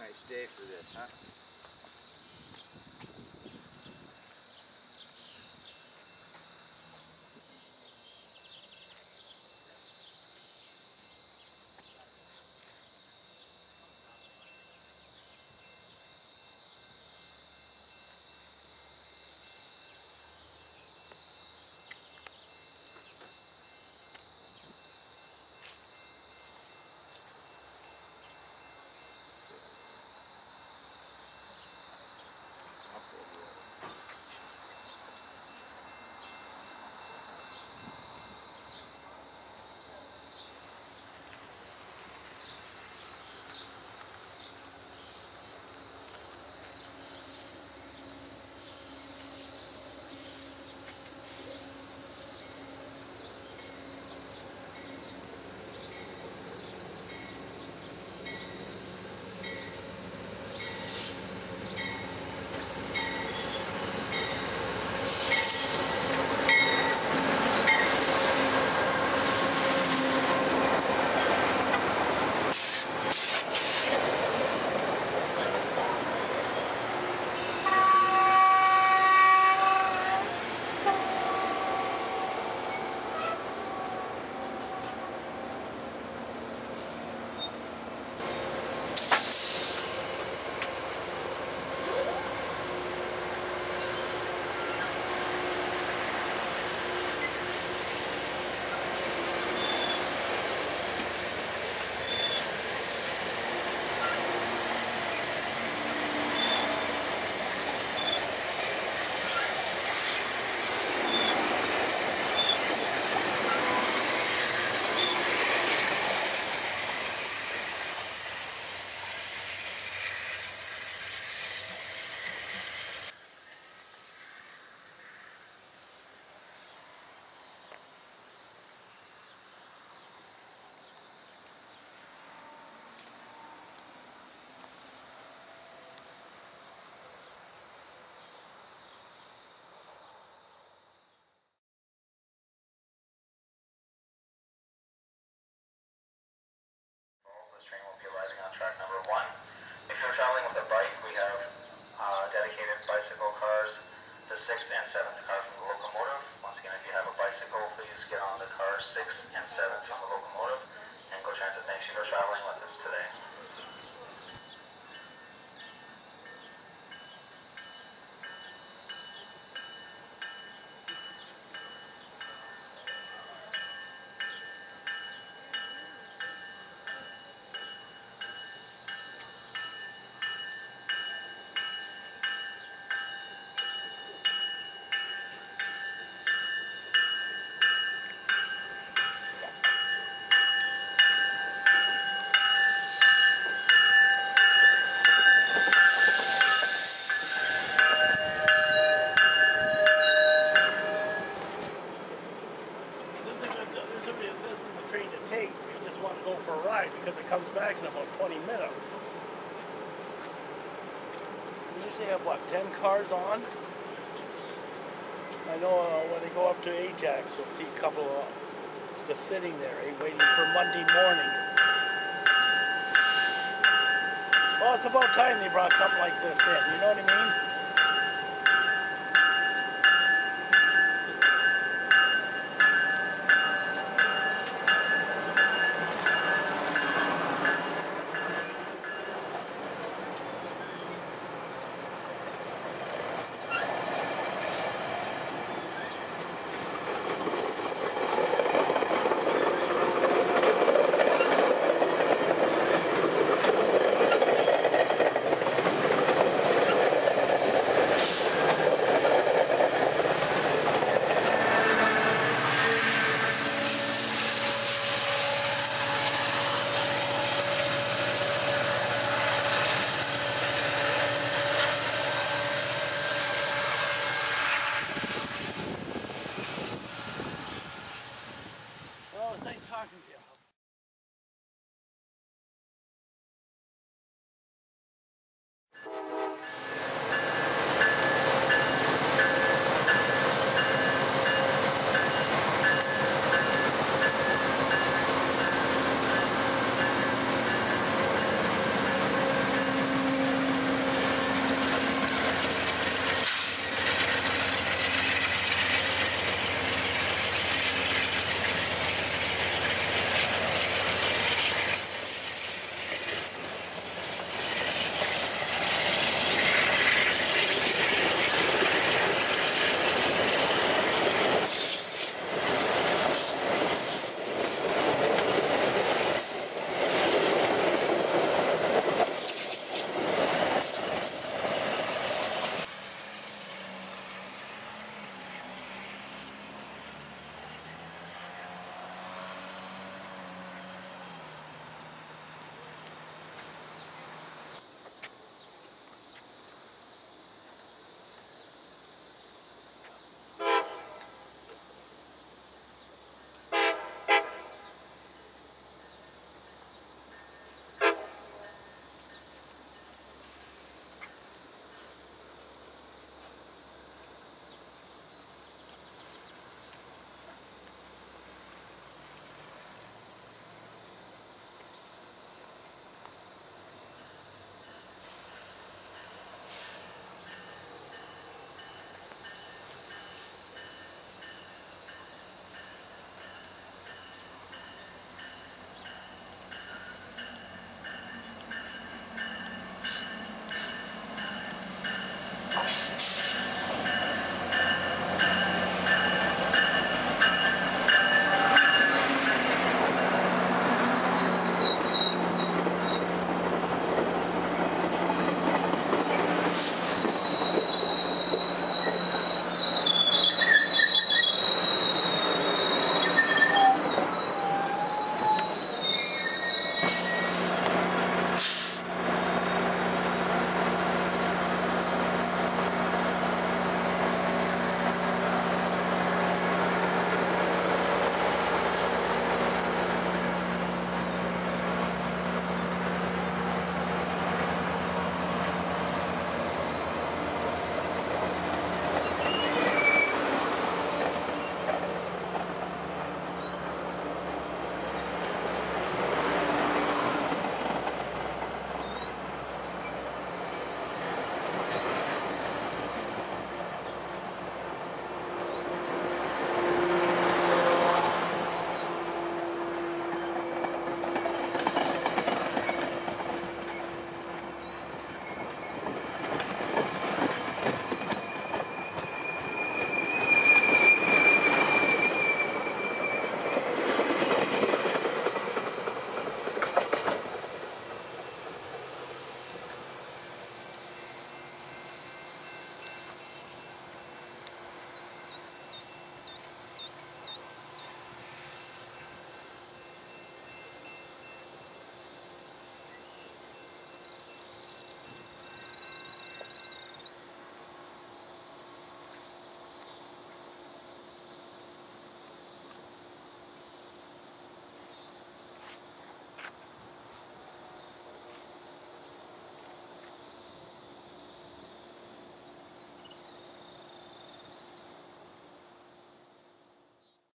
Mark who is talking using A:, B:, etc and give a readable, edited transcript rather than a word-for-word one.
A: Nice day for this, huh?
B: This train will be arriving on track number 1. If you're traveling with a bike, we have dedicated bicycle cars, the 6th and 7th car from the locomotive. Once again, if you have a bicycle, please get on the car 6th and 7th from the locomotive. And Go Transit thanks you for traveling with us today.
C: This is the train to take. We just want to go for a ride because it comes back in about 20 minutes. We usually have, what, 10 cars on? I know when they go up to Ajax, you'll see a couple just sitting there, waiting for Monday morning. Well, it's about time they brought something like this in, you know what I mean?